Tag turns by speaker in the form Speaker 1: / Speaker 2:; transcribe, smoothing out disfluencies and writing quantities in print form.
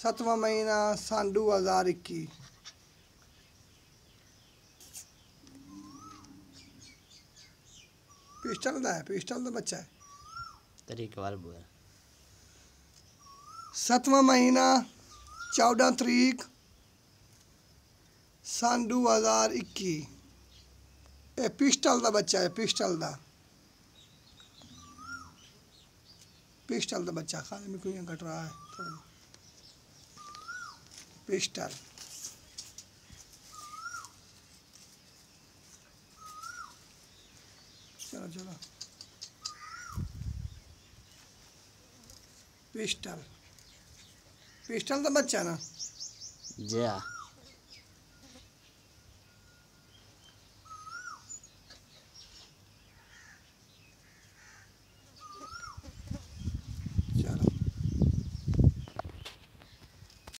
Speaker 1: 7वां महीना सन 2021। पिस्टल का है, पिस्टल का बच्चा है।
Speaker 2: तरीके बार बोल।
Speaker 1: 7वां महीना 14 तारीख सन 2021। ये पिस्टल का बच्चा है, पिस्टल का, पिस्टल का बच्चा। खाने में कोई घट रहा है थोड़ा। पिस्टल चलो चलो, पिस्टल, पिस्टल का बच्चा ना।
Speaker 2: जा